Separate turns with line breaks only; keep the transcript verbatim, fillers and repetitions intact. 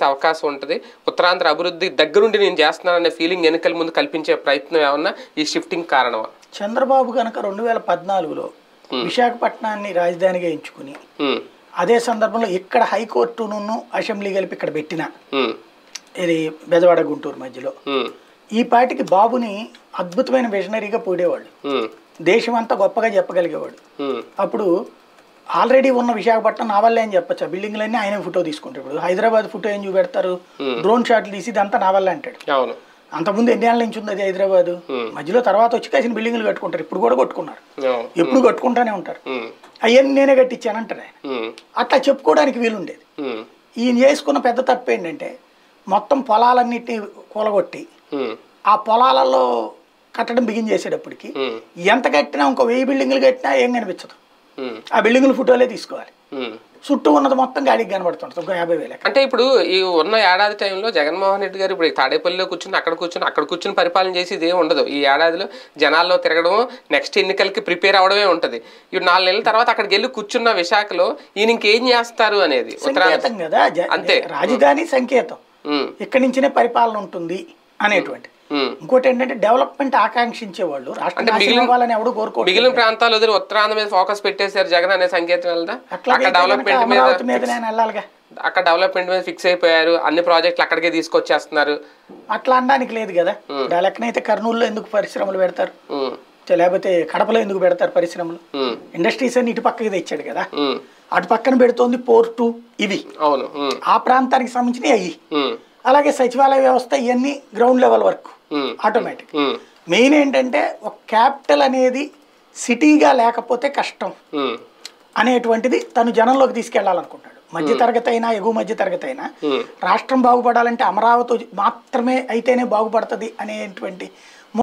అవకాశం ఉంటుంది. ఉత్తరాంధ్ర అభివృద్ధి దగ్గరుండి నేను చేస్తున్నాననే ఫీలింగ్ ఎన్నికల ముందు కల్పించే ప్రయత్నం ఏమన్నా ఈ షిఫ్టింగ్ కారణమా?
చంద్రబాబు కనుక రెండు వేల పద్నాలుగులో విశాఖపట్నాన్ని రాజధానిగా ఎంచుకుని అదే సందర్భంలో ఇక్కడ హైకోర్టును అసెంబ్లీ కలిపి ఇక్కడ పెట్టిన ఇది బెజవాడ గుంటూరు మధ్యలో ఈ పాటికి బాబుని అద్భుతమైన విజనరీగా పోడేవాళ్ళు, దేశం అంతా గొప్పగా చెప్పగలిగేవాడు. అప్పుడు ఆల్రెడీ ఉన్న విశాఖపట్నం నా వల్లే అని చెప్పచ్చు, ఆ బిల్డింగ్లన్నీ ఆయన ఫోటో తీసుకుంటారు. ఇప్పుడు హైదరాబాద్ ఫోటో ఏం చూపెడతారు, డ్రోన్ షాట్లు తీసి ఇదంతా నా వల్లే అంటాడు. అంతకుముందు ఎన్ని ఏళ్ళ నుంచి ఉంది అది హైదరాబాద్, మధ్యలో తర్వాత వచ్చి కాసిన బిల్డింగ్లు కట్టుకుంటారు, ఇప్పుడు కూడా కట్టుకున్నారు, ఎప్పుడు కట్టుకుంటానే ఉంటారు. అవన్నీ నేనే కట్టించానంటారు ఆయన. అట్లా చెప్పుకోవడానికి వీలుండేది. ఈయన చేసుకున్న పెద్ద తప్పు ఏంటంటే మొత్తం పొలాలన్నిటినీ కూలగొట్టి ఆ పొలాలలో కట్టడం బిగిన్ చేసేటప్పటికి ఎంత కట్టినా ఇంకో వెయ్యి బిల్డింగ్లు కట్టినా ఏం కనిపించదు, ఆ బిల్డింగ్ల ఫోటోలే తీసుకోవాలి. చుట్టూ ఉన్నది మొత్తం గాడికి కనబడుతుంది ఒక యాభై వేల.
అంటే ఇప్పుడు ఈ ఉన్న ఏడాది టైంలో జగన్మోహన్ రెడ్డి గారు ఇప్పుడు తాడేపల్లిలో కూర్చుని అక్కడ కూర్చుని అక్కడ కూర్చుని పరిపాలన చేసి ఇదే ఉండదు. ఈ ఏడాదిలో జనాల్లో తిరగడం, నెక్స్ట్ ఎన్నికలకి ప్రిపేర్ అవడమే ఉంటుంది. ఇప్పుడు నాలుగు నెలల తర్వాత అక్కడికి వెళ్ళి కూర్చున్న విశాఖలో ఈయన ఇంకేం చేస్తారు అనేది
సంకేతం కదా. అంతే, రాజధాని సంకేతం, ఇక్కడి నుంచినే పరిపాలన ఉంటుంది అనేటువంటి. ఇంకోటి ఏంటంటే డెవలప్మెంట్ ఆకాంక్షించే వాళ్ళు రాష్ట్రాన్ని ఎవడు కోరుకో
మిగిలిన ప్రాంతాలు వదిలి ఉత్తరాంధ్ర మీద ఫోకస్ పెట్టేశారు జగన్ అనే సంకేతం వెళ్దా? అక్కడ డెవలప్మెంట్ మీద
వెళ్ళాలిగా,
అక్కడ డెవలప్మెంట్ మీద ఫిక్స్ అయిపోయారు, అన్ని ప్రాజెక్టులు అక్కడికే తీసుకొచ్చేస్తున్నారు.
అట్లా అనడానికి లేదు కదా. లెక్కనైతే కర్నూలులో ఎందుకు పరిశ్రమలు పెడతారు, లేకపోతే కడపలో ఎందుకు పెడతారు పరిశ్రమలు? ఇండస్ట్రీస్ అన్ని ఇటు పక్కకి తెచ్చాడు కదా, అటు పక్కన పెడుతోంది పోర్టు ఇవి,
అవును, ఆ
ప్రాంతానికి సంబంధించినవి అయ్యి. అలాగే సచివాలయ వ్యవస్థ ఇవన్నీ ground level work automatic. Main ఏంటంటే ఒక క్యాపిటల్ అనేది సిటీగా లేకపోతే కష్టం అనేటువంటిది తను జనంలోకి తీసుకెళ్లాలనుకుంటాడు. మధ్య తరగతి అయినా ఎగువ మధ్య తరగతి అయినా రాష్ట్రం బాగుపడాలంటే అమరావతి మాత్రమే అయితేనే బాగుపడుతుంది అనేటువంటి